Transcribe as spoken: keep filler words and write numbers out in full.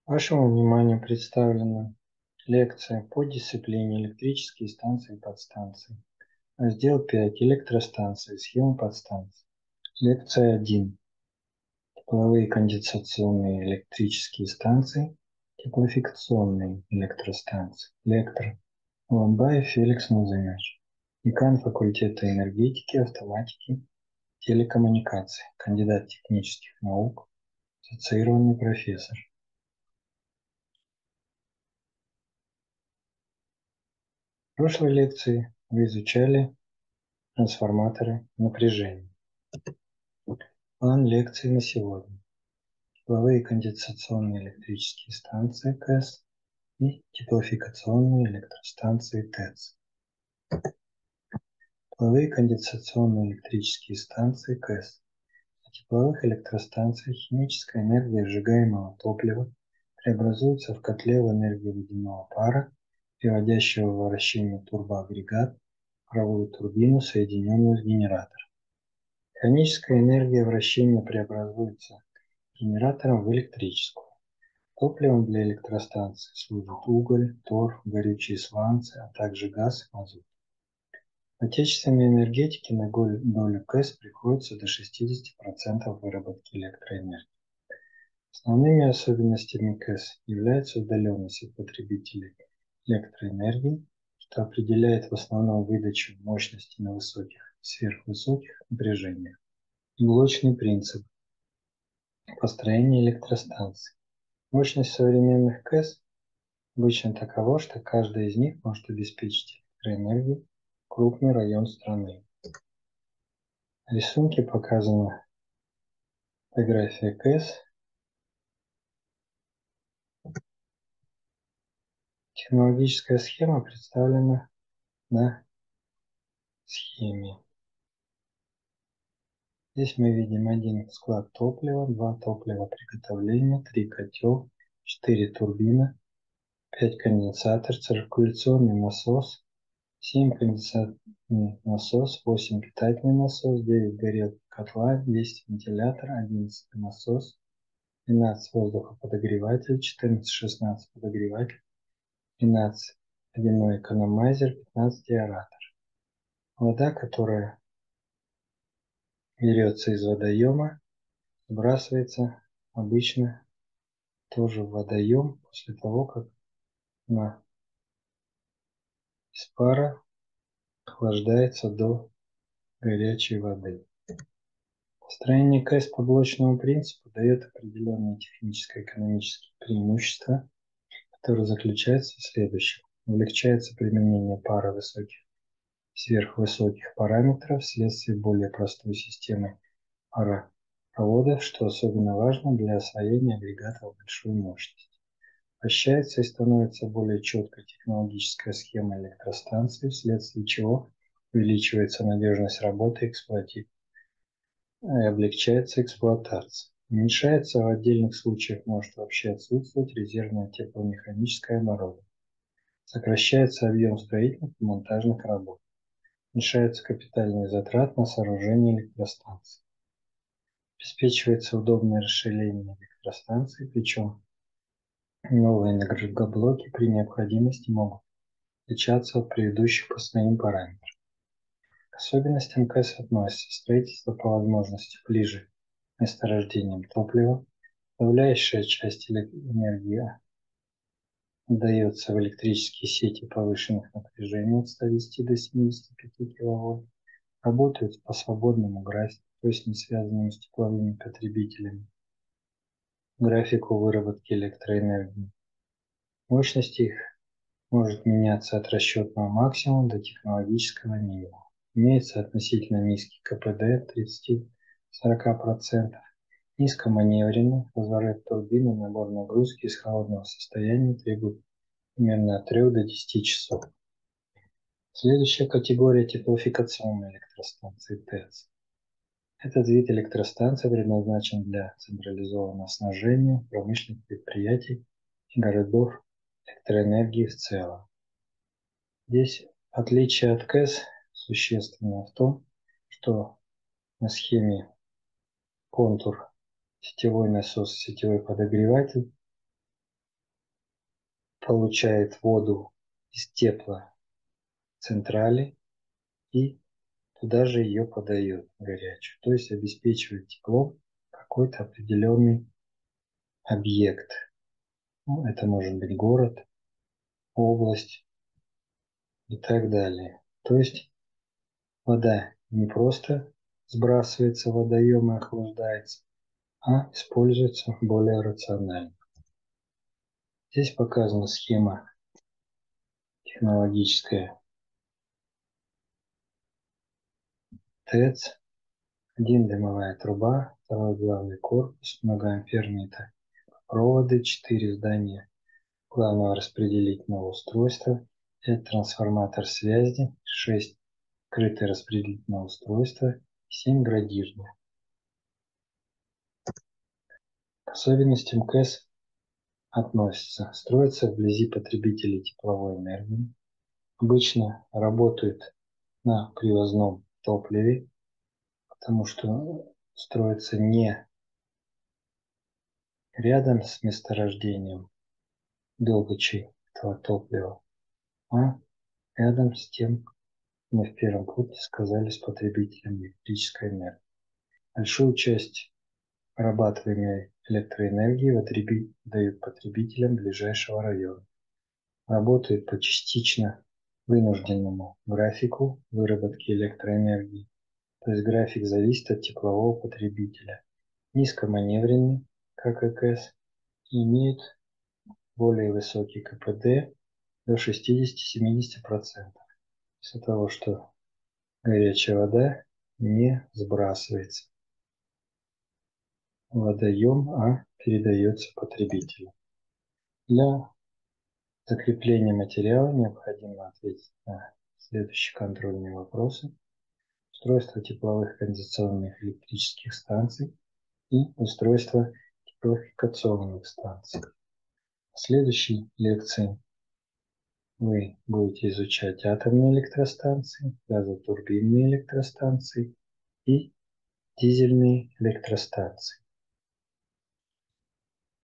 Вашему вниманию представлена лекция по дисциплине электрические станции и подстанции. Раздел пять. Электростанции. Схема подстанций. Лекция один. Тепловые конденсационные электрические станции. Теплофикационные электростанции. Лектор. Ламбаев Феликс Музымович. Декан факультета энергетики, автоматики, телекоммуникаций. Кандидат технических наук. Ассоциированный профессор. В прошлой лекции вы изучали трансформаторы напряжения. План лекции на сегодня. Тепловые конденсационные электрические станции КЭС и теплофикационные электростанции ТЭЦ. Тепловые конденсационные электрические станции КЭС. На тепловых электростанциях химическая энергия сжигаемого топлива преобразуется в котле в энергию водяного пара, приводящего в вращение турбоагрегат, паровую турбину, соединенную с генератором. Механическая энергия вращения преобразуется генератором в электрическую. Топливом для электростанции служат уголь, торф, горючие сланцы, а также газ и мазут. В отечественной энергетике на долю КЭС приходится до шестидесяти процентов выработки электроэнергии. Основными особенностями КЭС являются удаленность от потребителей электроэнергии, что определяет в основном выдачу мощности на высоких и сверхвысоких напряжениях, и блочный принцип построения электростанций. Мощность современных КЭС обычно такова, что каждая из них может обеспечить электроэнергией крупный район страны. На рисунке показана фотография КЭС. Технологическая схема представлена на схеме. Здесь мы видим один склад топлива, два топлива приготовления, три котел, четыре турбины, пять конденсатор, циркуляционный насос, семь конденсаторный насос, восемь питательный насос, девять горелки котла, десять вентилятор, одиннадцать насос, двенадцать воздухоподогреватель, четырнадцать-шестнадцать подогреватель, тринадцать водяной экономайзер, пятнадцать аэратор. Вода, которая берется из водоема, сбрасывается обычно тоже в водоем после того, как она из пара охлаждается до горячей воды. Построение КЭС по блочному принципу дает определенные техническо-экономические преимущества, которые заключаются в следующем. Облегчается применение пара высоких и сверхвысоких параметров вследствие более простой системы паропроводов, что особенно важно для освоения агрегатов большой мощности. Упрощается и становится более четкой технологическая схема электростанции, вследствие чего увеличивается надежность работы и эксплуатации. И облегчается эксплуатация. Уменьшается, в отдельных случаях может вообще отсутствовать резервное тепломеханическое оборудование. Сокращается объем строительных и монтажных работ. Уменьшаются капитальные затраты на сооружение электростанции. Обеспечивается удобное расширение электростанции, причем новые энергоблоки при необходимости могут отличаться от предыдущих по своим параметрам. К особенностям КЭС относится строительство по возможности ближе к месторождениям топлива, подавляющая часть энергии отдается в электрические сети повышенных напряжений от ста десяти до семидесяти пяти киловольт, работают по свободному графику, то есть не связанному с тепловыми потребителями, графику выработки электроэнергии. Мощность их может меняться от расчетного максимума до технологического минимума. Имеется относительно низкий КПД от тридцати до сорока процентов, низкоманевренный, разворот турбины, набор нагрузки из холодного состояния требует примерно от трёх до десяти часов. Следующая категория — теплофикационные электростанции ТЭЦ. Этот вид электростанции предназначен для централизованного снабжения промышленных предприятий и городов электроэнергии в целом. Здесь отличие от КЭС существенно в том, что на схеме контур сетевой насос, сетевой подогреватель получает воду из теплоцентрали и туда же ее подает горячую. То есть обеспечивает теплом какой-то определенный объект. Ну, это может быть город, область и так далее. То есть вода не просто сбрасывается в водоем и охлаждается, а используется более рационально. Здесь показана схема технологическая ТЭЦ. Один дымовая труба, второй главный корпус, многоамперные проводы, четыре здания главного распределительного устройства, пять трансформатор связи, шесть скрытое распределительное устройство, семь градирня. К особенностям КЭС относятся: строятся вблизи потребителей тепловой энергии, обычно работают на привозном топливе, потому что строится не рядом с месторождением добычи этого топлива, а рядом с тем, мы в первом пункте сказали, с потребителем электрической энергии. Большую часть вырабатываемой электроэнергии дают потребителям ближайшего района. Работают по частично вынужденному графику выработки электроэнергии. То есть график зависит от теплового потребителя. Низкоманевренный, как ЭКС, и имеет более высокий КПД до шестидесяти-семидесяти процентов. Из-за того, что горячая вода не сбрасывается в водоем, а передается потребителю. Для закрепления материала необходимо ответить на следующие контрольные вопросы: устройство тепловых кондиционных электрических станций и устройство теплофикационных станций. В следующей лекции вы будете изучать атомные электростанции, газотурбинные электростанции и дизельные электростанции.